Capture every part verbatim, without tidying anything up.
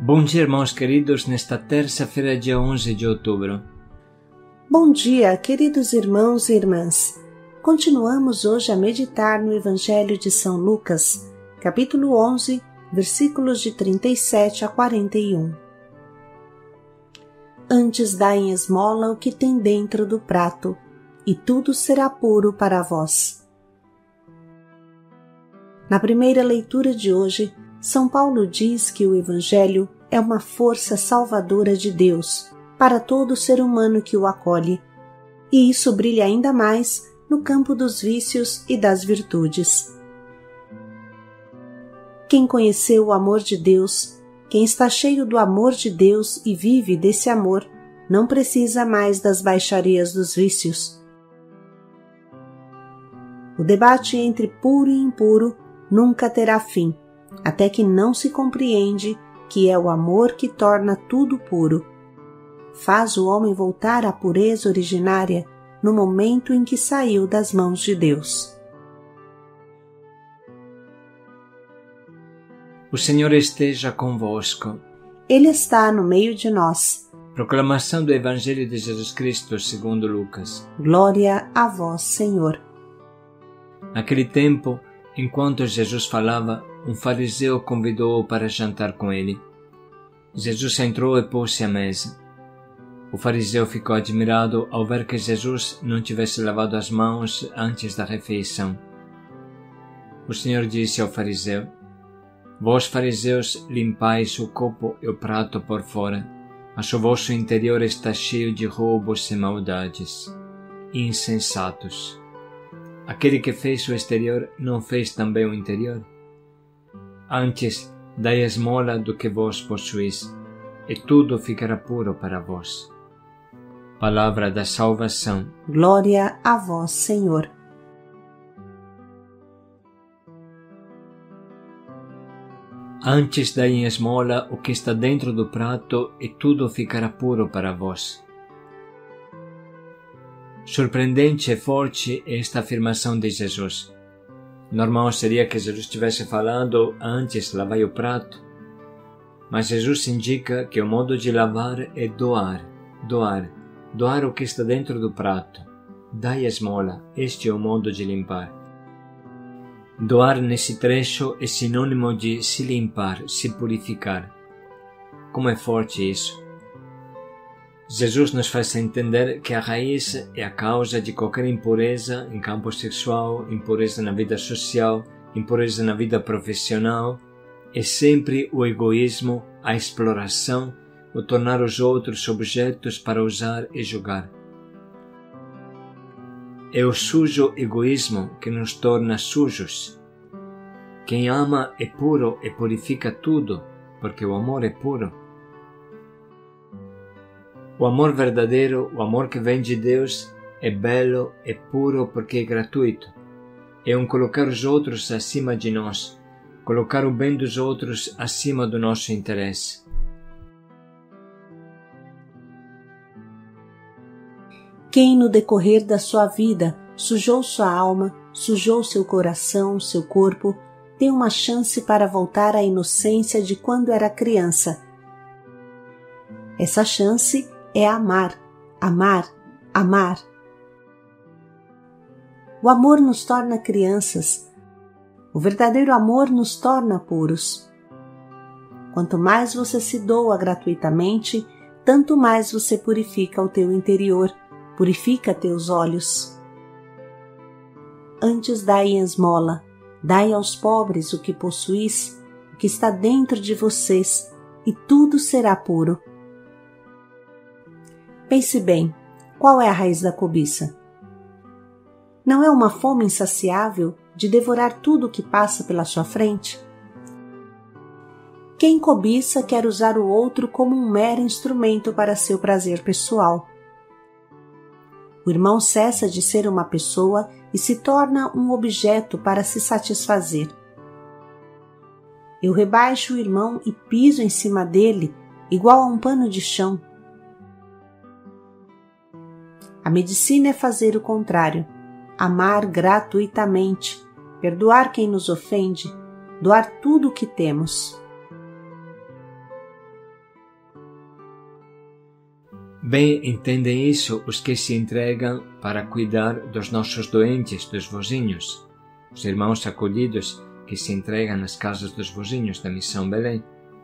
Bom dia, irmãos queridos, nesta terça-feira, dia onze de outubro. Bom dia, queridos irmãos e irmãs. Continuamos hoje a meditar no Evangelho de São Lucas, capítulo onze, versículos de trinta e sete a quarenta e um. Antes dai em esmola o que tem dentro do prato, e tudo será puro para vós. Na primeira leitura de hoje, São Paulo diz que o Evangelho é uma força salvadora de Deus para todo ser humano que o acolhe, e isso brilha ainda mais no campo dos vícios e das virtudes. Quem conheceu o amor de Deus, quem está cheio do amor de Deus e vive desse amor, não precisa mais das baixarias dos vícios. O debate entre puro e impuro nunca terá fim, até que não se compreende que é o amor que torna tudo puro. Faz o homem voltar à pureza originária no momento em que saiu das mãos de Deus. O Senhor esteja convosco. Ele está no meio de nós. Proclamação do Evangelho de Jesus Cristo segundo Lucas. Glória a vós, Senhor. Naquele tempo, enquanto Jesus falava, um fariseu convidou-o para jantar com ele. Jesus entrou e pôs-se à mesa. O fariseu ficou admirado ao ver que Jesus não tivesse lavado as mãos antes da refeição. O Senhor disse ao fariseu: Vós, fariseus, limpais o copo e o prato por fora, mas o vosso interior está cheio de roubos e maldades. Insensatos! Aquele que fez o exterior não fez também o interior? Antes, dai esmola do que vós possuís, e tudo ficará puro para vós. Palavra da salvação. Glória a vós, Senhor. Antes dai em esmola o que está dentro do prato, e tudo ficará puro para vós. Surpreendente e forte é esta afirmação de Jesus. Normal seria que Jesus estivesse falando antes lavai o prato, mas Jesus indica que o modo de lavar é doar, doar, doar o que está dentro do prato. Dai esmola, este é o modo de limpar. Doar nesse trecho é sinônimo de se limpar, se purificar. Como é forte isso! Jesus nos faz entender que a raiz é a causa de qualquer impureza em campo sexual, impureza na vida social, impureza na vida profissional, é sempre o egoísmo, a exploração, o tornar os outros objetos para usar e julgar. É o sujo egoísmo que nos torna sujos. Quem ama é puro e purifica tudo, porque o amor é puro. O amor verdadeiro, o amor que vem de Deus, é belo, é puro porque é gratuito. É um colocar os outros acima de nós, colocar o bem dos outros acima do nosso interesse. Quem no decorrer da sua vida sujou sua alma, sujou seu coração, seu corpo, tem uma chance para voltar à inocência de quando era criança. Essa chance é amar, amar, amar. O amor nos torna crianças. O verdadeiro amor nos torna puros. Quanto mais você se doa gratuitamente, tanto mais você purifica o teu interior, purifica teus olhos. Antes dai em esmola, dai aos pobres o que possuís, o que está dentro de vocês, e tudo será puro. Pense bem, qual é a raiz da cobiça? Não é uma fome insaciável de devorar tudo o que passa pela sua frente? Quem cobiça quer usar o outro como um mero instrumento para seu prazer pessoal. O irmão cessa de ser uma pessoa e se torna um objeto para se satisfazer. Eu rebaixo o irmão e piso em cima dele, igual a um pano de chão. A medicina é fazer o contrário, amar gratuitamente, perdoar quem nos ofende, doar tudo o que temos. Bem entendem isso os que se entregam para cuidar dos nossos doentes, dos vozinhos, os irmãos acolhidos que se entregam nas casas dos vozinhos da Missão Belém.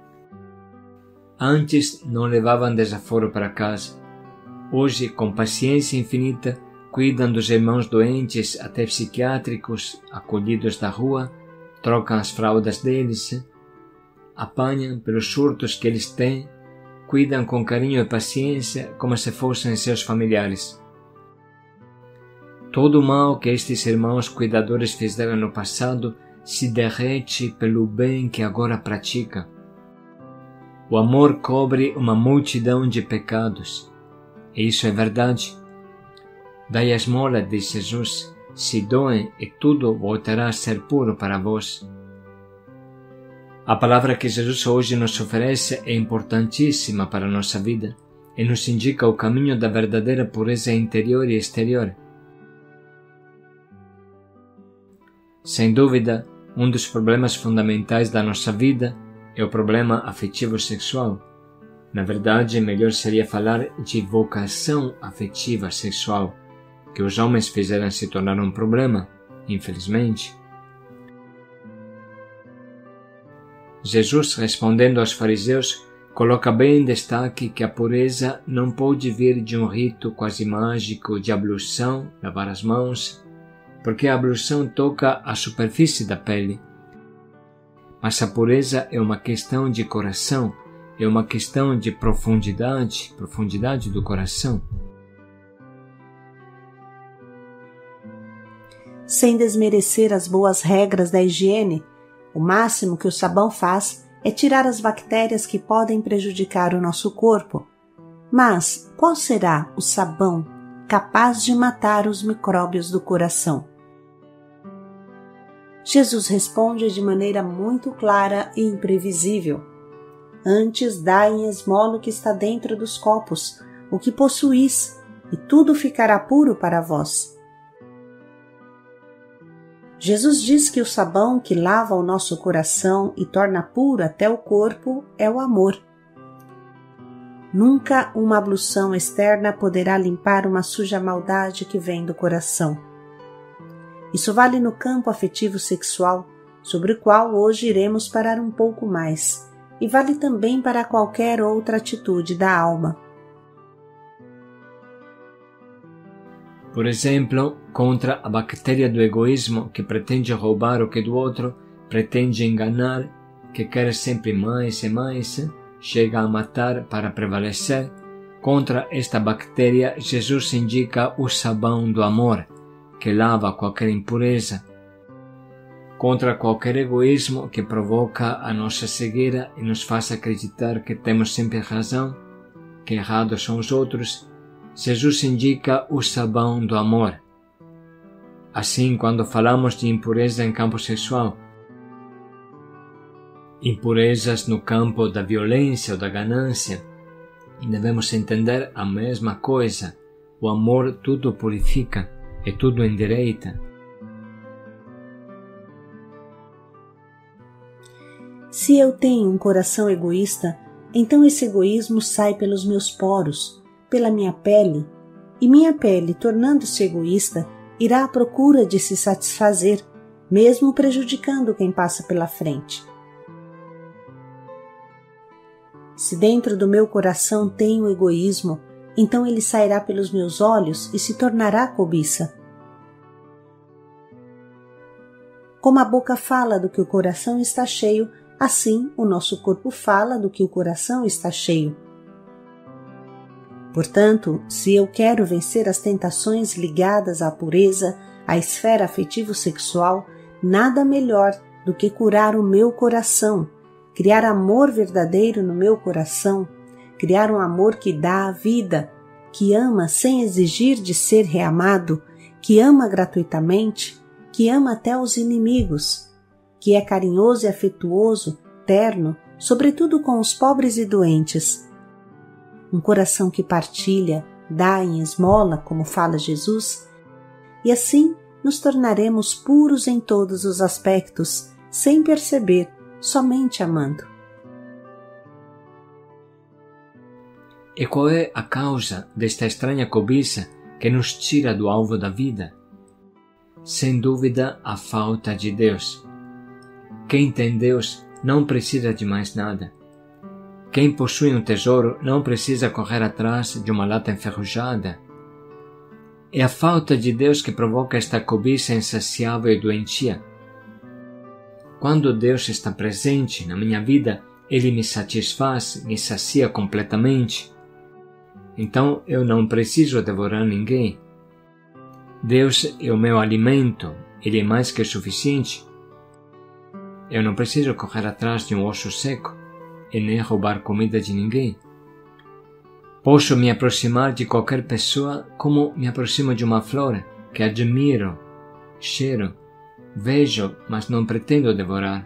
Antes não levavam desaforo para casa. Hoje, com paciência infinita, cuidam dos irmãos doentes, até psiquiátricos, acolhidos da rua, trocam as fraldas deles, apanham pelos surtos que eles têm, cuidam com carinho e paciência como se fossem seus familiares. Todo o mal que estes irmãos cuidadores fizeram no passado se derrete pelo bem que agora praticam. O amor cobre uma multidão de pecados. E isso é verdade. Dai a esmola, diz Jesus, se doem e tudo voltará a ser puro para vós. A palavra que Jesus hoje nos oferece é importantíssima para a nossa vida e nos indica o caminho da verdadeira pureza interior e exterior. Sem dúvida, um dos problemas fundamentais da nossa vida é o problema afetivo sexual. Na verdade, melhor seria falar de vocação afetiva sexual, que os homens fizeram se tornar um problema, infelizmente. Jesus, respondendo aos fariseus, coloca bem em destaque que a pureza não pode vir de um rito quase mágico de ablução, lavar as mãos, porque a ablução toca a superfície da pele. Mas a pureza é uma questão de coração, é uma questão de profundidade, profundidade do coração. Sem desmerecer as boas regras da higiene, o máximo que o sabão faz é tirar as bactérias que podem prejudicar o nosso corpo. Mas qual será o sabão capaz de matar os micróbios do coração? Jesus responde de maneira muito clara e imprevisível. Antes dai em esmola o que está dentro dos copos, o que possuís, e tudo ficará puro para vós. Jesus diz que o sabão que lava o nosso coração e torna puro até o corpo é o amor. Nunca uma ablução externa poderá limpar uma suja maldade que vem do coração. Isso vale no campo afetivo sexual, sobre o qual hoje iremos parar um pouco mais, e vale também para qualquer outra atitude da alma. Por exemplo, contra a bactéria do egoísmo que pretende roubar o que é do outro, pretende enganar, que quer sempre mais e mais, chega a matar para prevalecer. Contra esta bactéria, Jesus indica o sabão do amor, que lava qualquer impureza. Contra qualquer egoísmo que provoca a nossa cegueira e nos faz acreditar que temos sempre razão, que errados são os outros, Jesus indica o sabão do amor. Assim, quando falamos de impureza em campo sexual, impurezas no campo da violência ou da ganância, devemos entender a mesma coisa. O amor tudo purifica e tudo endireita. Se eu tenho um coração egoísta, então esse egoísmo sai pelos meus poros, pela minha pele, e minha pele, tornando-se egoísta, irá à procura de se satisfazer, mesmo prejudicando quem passa pela frente. Se dentro do meu coração tem o egoísmo, então ele sairá pelos meus olhos e se tornará cobiça. Como a boca fala do que o coração está cheio, assim o nosso corpo fala do que o coração está cheio. Portanto, se eu quero vencer as tentações ligadas à pureza, à esfera afetivo-sexual, nada melhor do que curar o meu coração, criar amor verdadeiro no meu coração, criar um amor que dá a vida, que ama sem exigir de ser reamado, que ama gratuitamente, que ama até os inimigos, que é carinhoso e afetuoso, terno, sobretudo com os pobres e doentes. Um coração que partilha, dá em esmola, como fala Jesus, e assim nos tornaremos puros em todos os aspectos, sem perceber, somente amando. E qual é a causa desta estranha cobiça que nos tira do alvo da vida? Sem dúvida, a falta de Deus. Quem tem Deus não precisa de mais nada. Quem possui um tesouro não precisa correr atrás de uma lata enferrujada. É a falta de Deus que provoca esta cobiça insaciável e doentia. Quando Deus está presente na minha vida, Ele me satisfaz, me sacia completamente. Então eu não preciso devorar ninguém. Deus é o meu alimento, Ele é mais que suficiente. Eu não preciso correr atrás de um osso seco e nem roubar comida de ninguém. Posso me aproximar de qualquer pessoa como me aproximo de uma flor que admiro, cheiro, vejo, mas não pretendo devorar.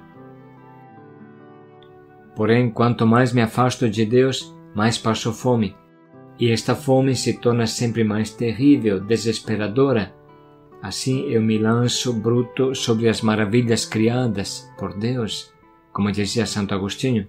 Porém, quanto mais me afasto de Deus, mais passo fome. E esta fome se torna sempre mais terrível, desesperadora. Assim eu me lanço bruto sobre as maravilhas criadas por Deus, como dizia Santo Agostinho.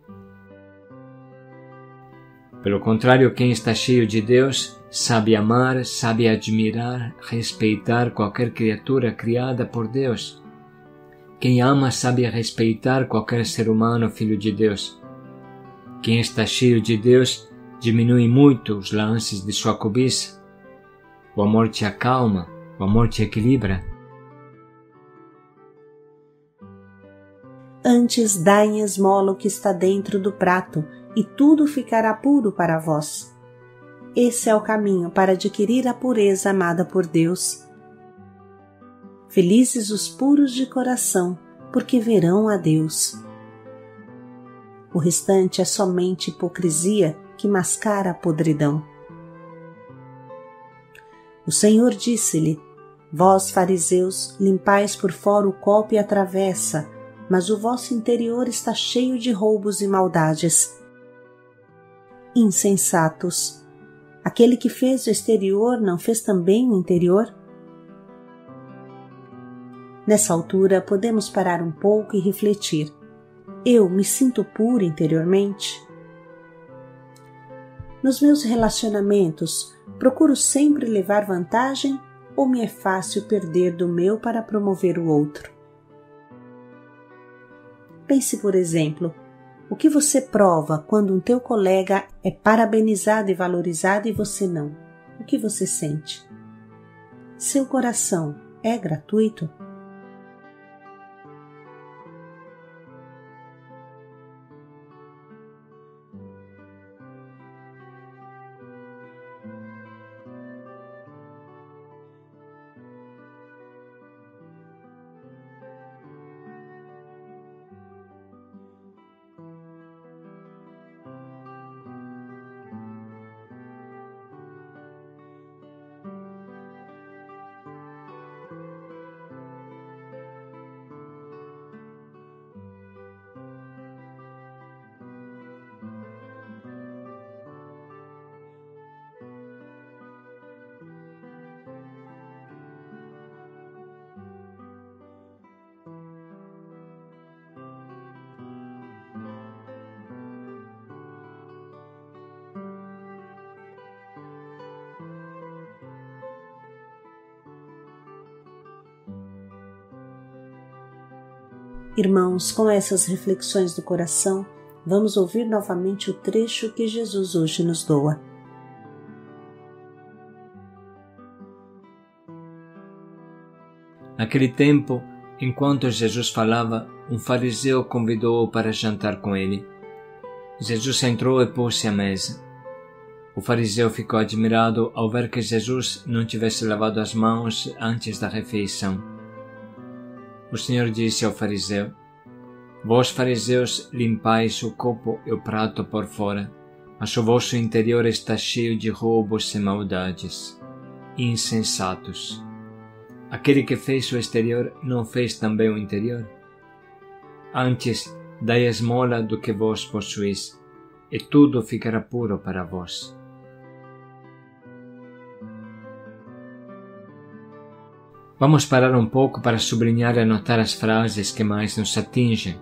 Pelo contrário, quem está cheio de Deus sabe amar, sabe admirar, respeitar qualquer criatura criada por Deus. Quem ama sabe respeitar qualquer ser humano filho de Deus. Quem está cheio de Deus diminui muito os lances de sua cobiça. O amor te acalma, o amor te equilibra. Antes dai em esmola o que está dentro do prato, e tudo ficará puro para vós. Esse é o caminho para adquirir a pureza amada por Deus. Felizes os puros de coração, porque verão a Deus. O restante é somente hipocrisia que mascara a podridão. O Senhor disse-lhe: Vós, fariseus, limpais por fora o copo e a travessa, mas o vosso interior está cheio de roubos e maldades. Insensatos! Aquele que fez o exterior não fez também o interior? Nessa altura, podemos parar um pouco e refletir. Eu me sinto puro interiormente? Nos meus relacionamentos, procuro sempre levar vantagem ou me é fácil perder do meu para promover o outro? Pense, por exemplo, o que você prova quando um teu colega é parabenizado e valorizado e você não? O que você sente? Seu coração é gratuito? Irmãos, com essas reflexões do coração, vamos ouvir novamente o trecho que Jesus hoje nos doa. Naquele tempo, enquanto Jesus falava, um fariseu convidou-o para jantar com ele. Jesus entrou e pôs-se à mesa. O fariseu ficou admirado ao ver que Jesus não tivesse lavado as mãos antes da refeição. O Senhor disse ao fariseu: Vós, fariseus, limpais o copo e o prato por fora, mas o vosso interior está cheio de roubos e maldades. Insensatos! Aquele que fez o exterior não fez também o interior? Antes, dai esmola do que vós possuís, e tudo ficará puro para vós. Vamos parar um pouco para sublinhar e anotar as frases que mais nos atingem.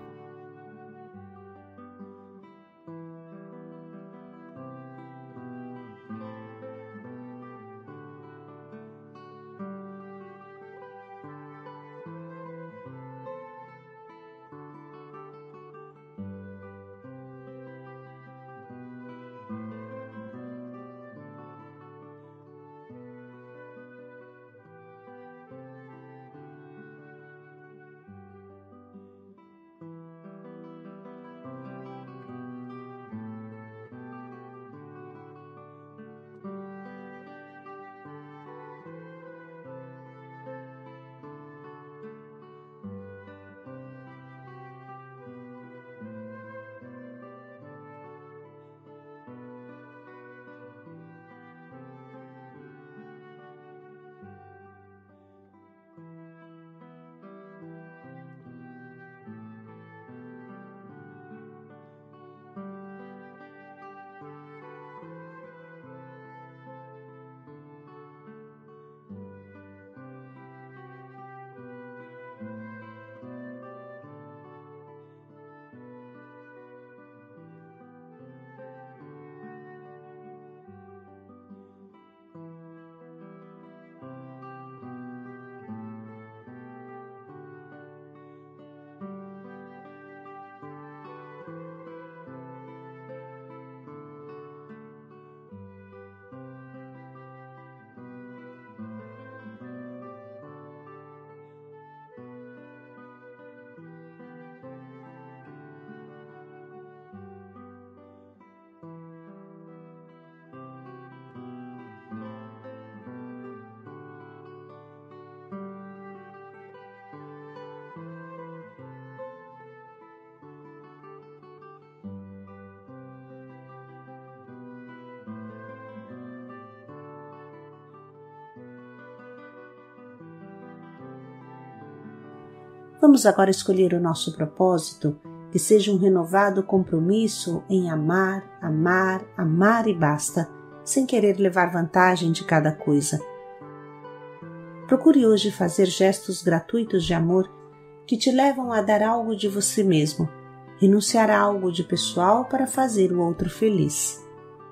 Vamos agora escolher o nosso propósito, que seja um renovado compromisso em amar, amar, amar e basta, sem querer levar vantagem de cada coisa. Procure hoje fazer gestos gratuitos de amor que te levam a dar algo de você mesmo, renunciar a algo de pessoal para fazer o outro feliz.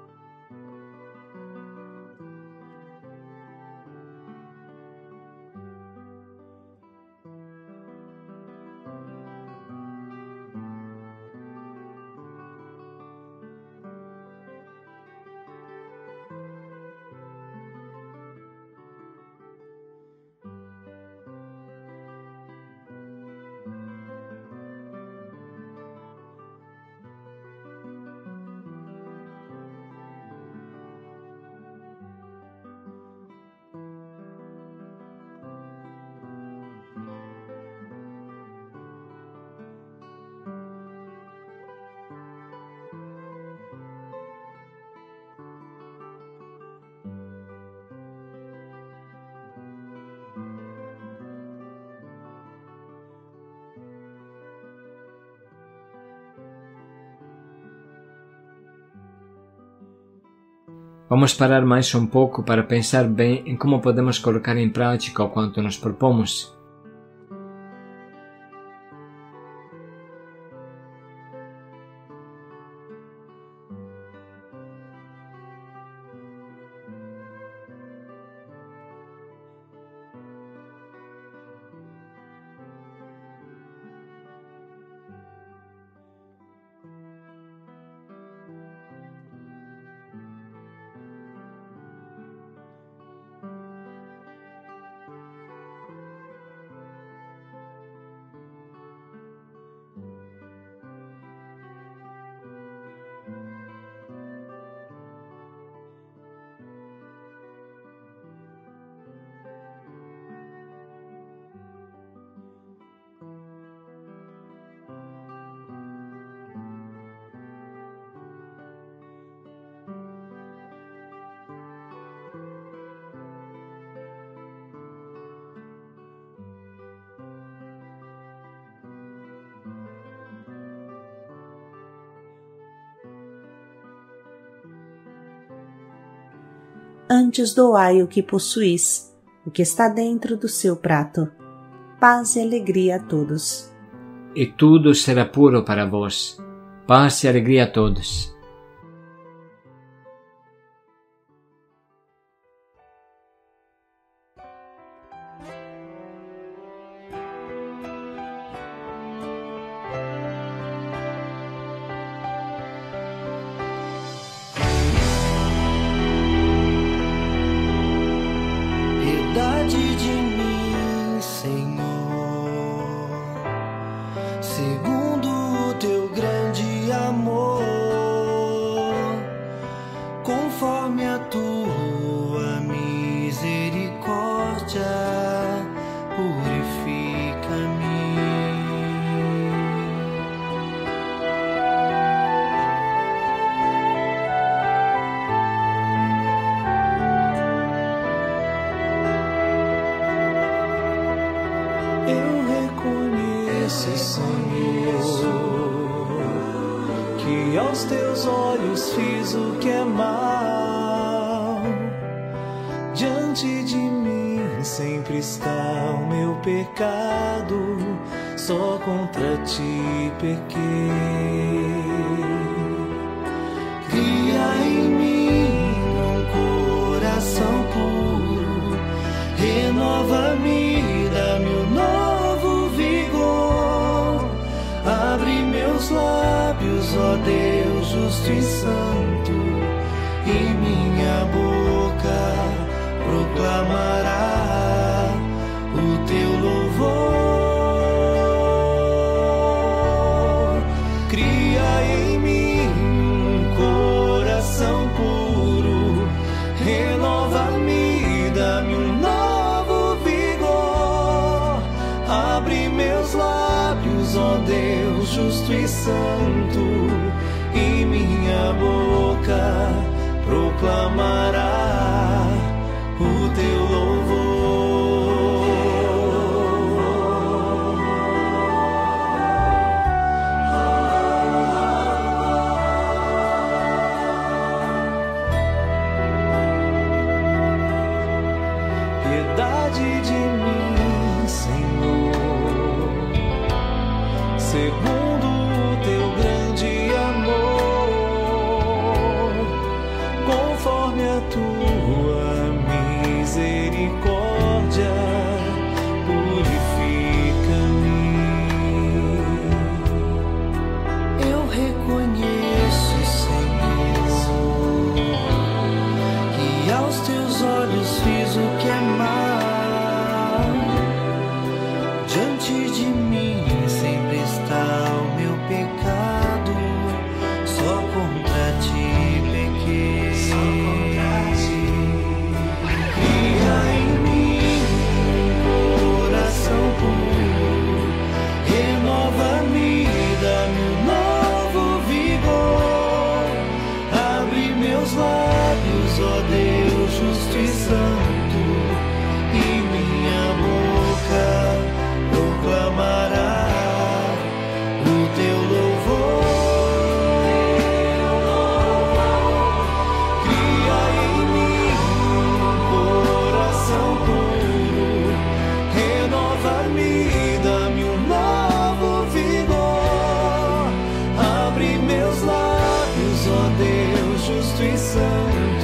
Vamos parar mais um pouco para pensar bem em como podemos colocar em prática o quanto nos propomos. Antes doai o que possuís, o que está dentro do seu prato. Paz e alegria a todos. E tudo será puro para vós. Paz e alegria a todos. Piedade de mim, Senhor, segundo o teu grande amor, conforme a tua misericórdia, purifica-me. Eu reconheço, Senhor, que aos teus olhos fiz o que é mal. Diante de mim sempre está o meu pecado, só contra ti pequei. Cria em mim um coração puro, renova-me, dá-me um novo vigor. Abre meus lábios, ó Deus justo e santo, e minha boca proclamará o teu louvor. Cria em mim um coração puro, renova-me, dá-me um novo vigor. Abre meus lábios, ó Deus justo e santo, e minha boca proclamará o teu louvor. justo e santo.